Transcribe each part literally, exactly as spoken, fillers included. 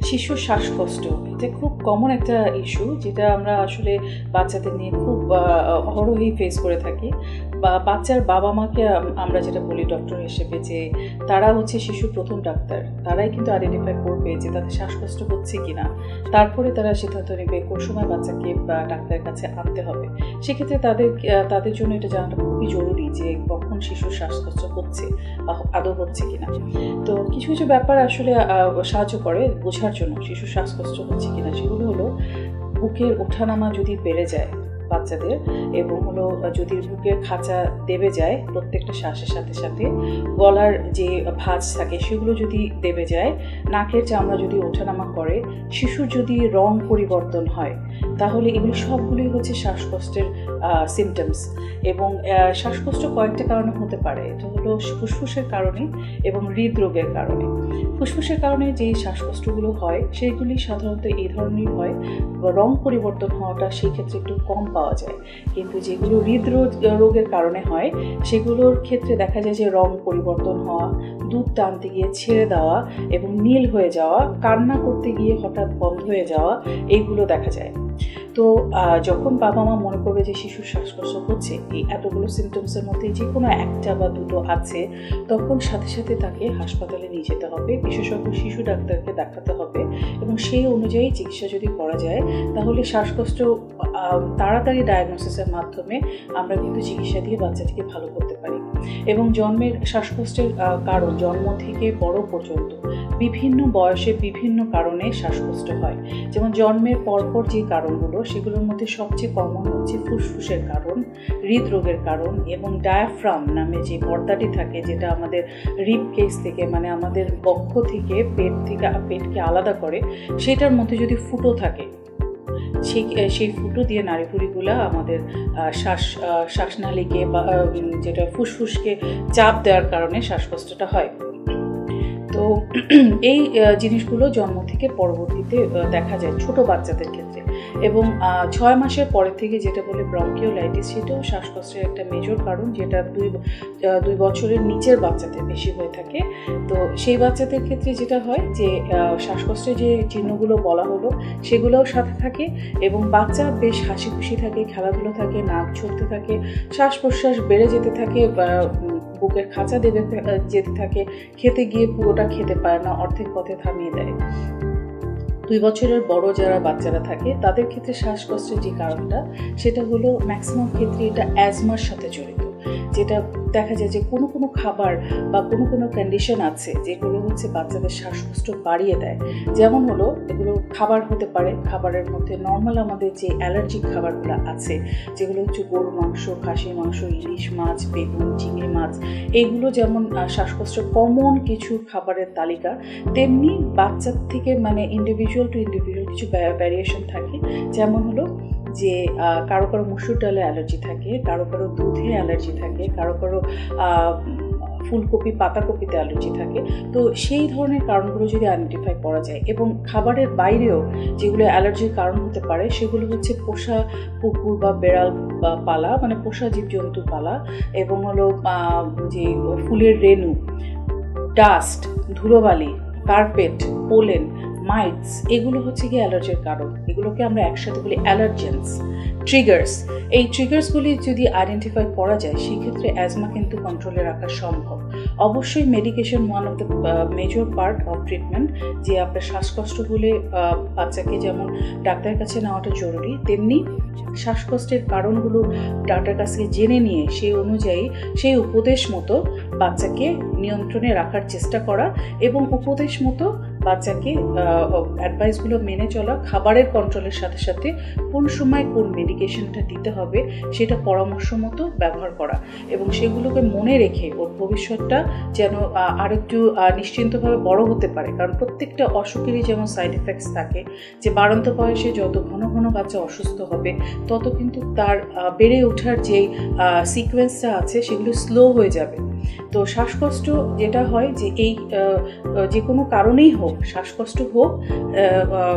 শিশুর শ্বাসকষ্ট এটা খুব কমন একটা ইস্যু, যেটা আমরা আসলে বাচ্চাদের নিয়ে খুব অহরহই ফেস করে থাকি। বা বাচ্চার বাবা মাকে আমরা যেটা বলি ডক্টর হিসেবে, যে তারা হচ্ছে শিশুর প্রথম ডাক্তার, তারাই কিন্তু আইডেন্টিফাই করবে যে তাদের শ্বাসকষ্ট হচ্ছে কিনা, তারপরে তারা সিদ্ধান্ত নেবে কোন সময় বাচ্চাকে ডাক্তারের কাছে আনতে হবে। সেক্ষেত্রে তাদের তাদের জন্য এটা জানাটা খুবই জরুরি যে কখন শিশুর শ্বাসকষ্ট হচ্ছে বা আদৌ হচ্ছে কিনা। তো কিছু কিছু ব্যাপার আসলে সাহায্য করে বোঝার জন্য শিশুর শ্বাসকষ্ট হচ্ছে কিনা। সেগুলো হলো বুকের ওঠানামা যদি বেড়ে যায় বাচ্চাদের, এবং হলো যদি বুকের খাঁচা দেবে যায় প্রত্যেকটা শ্বাসের সাথে সাথে, গলার যে ভাঁজ থাকে সেগুলো যদি দেবে যায়, নাকের চামড়া যদি ওঠানামা করে, শিশুর যদি রং পরিবর্তন হয়, তাহলে এগুলো সবগুলোই হচ্ছে শ্বাসকষ্টের সিমটমস। এবং শ্বাসকষ্ট কয়েকটা কারণে হতে পারে। এটা হলো ফুসফুসের কারণে এবং হৃদরোগের কারণে। ফুসফুসের কারণে যে শ্বাসকষ্টগুলো হয় সেগুলি সাধারণত এই ধরনের হয়, রং পরিবর্তন হওয়াটা সেই ক্ষেত্রে একটু কম পাওয়া যায়। কিন্তু যেগুলো হৃদরোগ রোগের কারণে হয় সেগুলোর ক্ষেত্রে দেখা যায় যে রং পরিবর্তন হওয়া, দুধ টানতে গিয়ে ছেড়ে দেওয়া এবং নীল হয়ে যাওয়া, কান্না করতে গিয়ে হঠাৎ বন্ধ হয়ে যাওয়া, এইগুলো দেখা যায়। তো যখন বাবা মা মনে করবে যে শিশুর শ্বাসকষ্ট হচ্ছে, এই এতগুলো সিমটমসের মধ্যে যে কোনো একটা বা দুটো আছে, তখন সাথে সাথে তাকে হাসপাতালে নিয়ে যেতে হবে, বিশেষজ্ঞ শিশু ডাক্তারকে দেখাতে হবে, এবং সেই অনুযায়ী চিকিৎসা যদি করা যায় তাহলে শ্বাসকষ্ট তাড়াতাড়ি ডায়াগনোসিসের মাধ্যমে আমরা কিন্তু চিকিৎসা দিয়ে বাচ্চাটিকে ভালো করতে পারি। এবং জন্মের শ্বাসকষ্টের কারণ জন্ম থেকে বড় পর্যন্ত বিভিন্ন বয়সে বিভিন্ন কারণে শ্বাসকষ্ট হয়। যেমন জন্মের পরপর যে কারণগুলো, সেগুলোর মধ্যে সবচেয়ে কমন হচ্ছে ফুসফুসের কারণ, হৃদরোগের কারণ, এবং ডায়াফ্রাম নামে যে পর্দাটি থাকে, যেটা আমাদের রিব কেস থেকে, মানে আমাদের বক্ষ থেকে পেট থেকে পেটকে আলাদা করে, সেটার মধ্যে যদি ফুটো থাকে, সেই সেই ফুটো দিয়ে নাড়িভুড়িগুলো আমাদের শ্বাস শ্বাসনালীকে বা যেটা ফুসফুসকে চাপ দেওয়ার কারণে শ্বাসকষ্টটা হয়। তো এই জিনিসগুলো জন্ম থেকে পরবর্তীতে দেখা যায় ছোট বাচ্চাদের ক্ষেত্রে। এবং ছয় মাসের পরের থেকে যেটা বলে ব্রঙ্কিওলাইটিস, সেটাও শ্বাসকষ্টের একটা মেজর কারণ, যেটা দুই দুই বছরের নিচের বাচ্চাদের বেশি হয়ে থাকে। তো সেই বাচ্চাদের ক্ষেত্রে যেটা হয় যে শ্বাসকষ্টের যে চিহ্নগুলো বলা হলো সেগুলোও সাথে থাকে, এবং বাচ্চা বেশ হাসি খুশি থাকে, খেলাধুলো থাকে, নাক ছড়তে থাকে, শ্বাস প্রশ্বাস বেড়ে যেতে থাকে, বুকের খাঁচা দেবে যেতে থাকে, খেতে গিয়ে পুরোটা খেতে পারে না, অর্ধেক পথে থামিয়ে দেয়। দুই বছরের বড় যারা বাচ্চারা থাকে তাদের ক্ষেত্রে শ্বাসকষ্টের যে কারণটা, সেটা হলো ম্যাক্সিমাম ক্ষেত্রে এটা অ্যাজমার সাথে জড়িত। যেটা দেখা যায় যে কোনো কোনো খাবার বা কোনো কোনো কন্ডিশন আছে যেগুলো হচ্ছে বাচ্চাদের শ্বাসকষ্ট বাড়িয়ে দেয়। যেমন হলো এগুলো খাবার হতে পারে, খাবারের মধ্যে নর্মাল আমাদের যে অ্যালার্জিক খাবারগুলো আছে, যেগুলো হচ্ছে গরু মাংস, খাসির মাংস, ইলিশ মাছ, বেগুন, চিংড়ি মাছ, এইগুলো যেমন শ্বাসকষ্ট কমন কিছু খাবারের তালিকা, তেমনি বাচ্চার থেকে মানে ইন্ডিভিজুয়াল টু ইন্ডিভিজুয়াল কিছু ভ্যারিয়েশন থাকে। যেমন হলো যে কারো কারো মসুর ডালে অ্যালার্জি থাকে, কারো কারো দুধে অ্যালার্জি থাকে, কারো কারো ফুলকপি পাতাকপিতে অ্যালার্জি থাকে। তো সেই ধরনের কারণগুলো যদি আইডেন্টিফাই করা যায়, এবং খাবারের বাইরেও যেগুলো অ্যালার্জির কারণ হতে পারে সেগুলো হচ্ছে পোষা কুকুর বা বেড়াল পালা, মানে পোষা জীবজন্তু পালা, এবং হলো যে ফুলের রেণু, ডাস্ট, ধুলোবালি, কার্পেট, পোলেন, মাইটস, এগুলো হচ্ছে কি অ্যালার্জির কারণ। এগুলোকে আমরা একসাথে বলি অ্যালার্জেন্স। ট্রিগার্স, এই ট্রিগার্সগুলি যদি আইডেন্টিফাই করা যায় সেক্ষেত্রে অ্যাজমা কিন্তু কন্ট্রোলে রাখা সম্ভব। অবশ্যই medication one of the major part of treatment. যে আপনার শ্বাসকষ্ট হলে বাচ্চাকে যেমন ডাক্তারের কাছে নেওয়াটা জরুরি, তেমনি শ্বাসকষ্টের কারণগুলো ডাক্তারের কাছ থেকে জেনে নিয়ে সেই অনুযায়ী সেই উপদেশ মতো বাচ্চাকে নিয়ন্ত্রণে রাখার চেষ্টা করা, এবং উপদেশ মতো বাচ্চাকে অ্যাডভাইসগুলো মেনে চলা, খাবারের কন্ট্রোলের সাথে সাথে কোন সময় কোন মেডিকেশনটা দিতে হবে সেটা পরামর্শ মতো ব্যবহার করা, এবং সেগুলোকে মনে রেখে ওর ভবিষ্যৎটা যেন আরেকটু নিশ্চিন্তভাবে বড় হতে পারে। কারণ প্রত্যেকটা অসুখেরই যেমন সাইড এফেক্টস থাকে, যে বাড়ন্ত বয়সে যত ঘন ঘন বাচ্চা অসুস্থ হবে তত কিন্তু তার বেড়ে ওঠার যে সিকোয়েন্সটা আছে সেগুলো স্লো হয়ে যাবে। তো শ্বাসকষ্ট যেটা হয় যে এই যে কোনো কারণেই হোক, শ্বাসকষ্ট হোক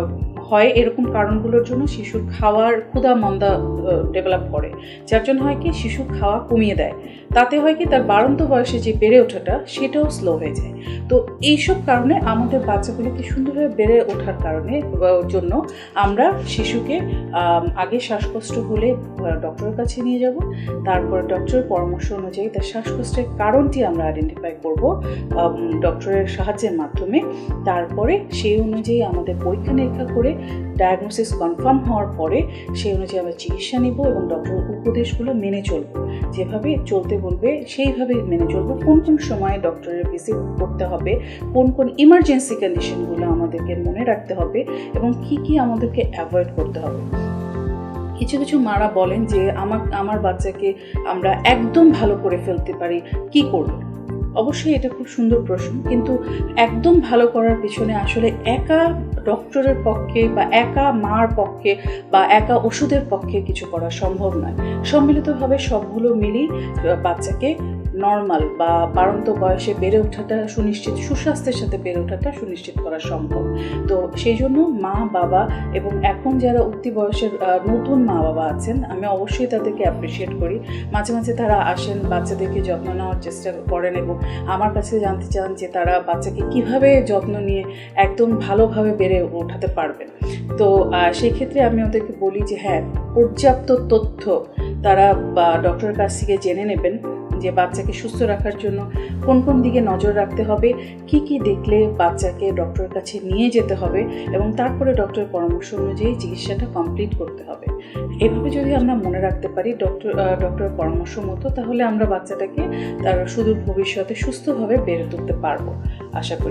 হয় এরকম কারণগুলোর জন্য শিশুর খাওয়ার ক্ষুধা মন্দা ডেভেলপ করে, যার জন্য হয় কি শিশু খাওয়া কমিয়ে দেয়। তাতে হয় কি তার বাড়ন্ত বয়সে যে বেড়ে ওঠাটা সেটাও স্লো হয়ে যায়। তো এইসব কারণে আমাদের বাচ্চাগুলোকে সুন্দরভাবে বেড়ে ওঠার কারণে জন্য আমরা শিশুকে আগে শ্বাসকষ্ট হলে ডক্টরের কাছে নিয়ে যাব, তারপর ডক্টরের পরামর্শ অনুযায়ী তার শ্বাসকষ্টের কারণটি আমরা আইডেন্টিফাই করব ডক্টরের সাহায্যের মাধ্যমে। তারপরে সেই অনুযায়ী আমাদের পরীক্ষা নিরীক্ষা করে ডায়াগনোসিস কনফার্ম হওয়ার পরে সেই অনুযায়ী আমরা চিকিৎসা নিব এবং ডক্টরের উপদেশগুলো মেনে চলব, যেভাবে চলতে বলবে সেইভাবে মেনে চলবো। কোন কোন সময় ডক্টরের ভিজিট করতে হবে, কোন কোন ইমার্জেন্সি কন্ডিশনগুলো আমাদেরকে মনে রাখতে হবে এবং কি কি আমাদেরকে অ্যাভয়েড করতে হবে। কিছু কিছু মারা বলেন যে আমার আমার বাচ্চাকে আমরা একদম ভালো করে ফেলতে পারি, কি করব? অবশ্যই এটা খুব সুন্দর প্রশ্ন, কিন্তু একদম ভালো করার পিছনে আসলে একা ডক্টরের পক্ষে বা একা মার পক্ষে বা একা ওষুধের পক্ষে কিছু করা সম্ভব নয়। সম্মিলিতভাবে সবগুলো মিলেই বাচ্চাকে নর্মাল বা বাড়ন্ত বয়সে বেড়ে ওঠাটা সুনিশ্চিত, সুস্বাস্থ্যের সাথে বেড়ে ওঠাটা সুনিশ্চিত করা সম্ভব। তো সেই জন্য মা বাবা এবং এখন যারা উঠতি বয়সের নতুন মা বাবা আছেন, আমি অবশ্যই তাদেরকে অ্যাপ্রিসিয়েট করি। মাঝে মাঝে তারা আসেন, বাচ্চাদেরকে যত্ন নেওয়ার চেষ্টা করেন এবং আমার কাছে জানতে চান যে তারা বাচ্চাকে কিভাবে যত্ন নিয়ে একদম ভালোভাবে বেড়ে ওঠাতে পারবেন। তো সেই ক্ষেত্রে আমি ওদেরকে বলি যে হ্যাঁ, পর্যাপ্ত তথ্য তারা বা ডক্টরের কাছ থেকে জেনে নেবেন যে বাচ্চাকে সুস্থ রাখার জন্য কোন কোন দিকে নজর রাখতে হবে, কি কি দেখলে বাচ্চাকে ডক্টরের কাছে নিয়ে যেতে হবে এবং তারপরে ডক্টরের পরামর্শ অনুযায়ী চিকিৎসাটা কমপ্লিট করতে হবে। এভাবে যদি আমরা মনে রাখতে পারি ডক্টর ডক্টরের পরামর্শ মতো, তাহলে আমরা বাচ্চাটাকে তার সুদূর ভবিষ্যতে সুস্থভাবে বেড়ে তুলতে পারবো আশা করি।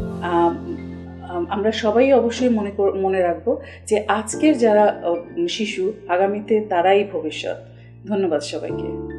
আমরা সবাই অবশ্যই মনে মনে রাখবো যে আজকের যারা শিশু আগামীতে তারাই ভবিষ্যৎ। ধন্যবাদ সবাইকে।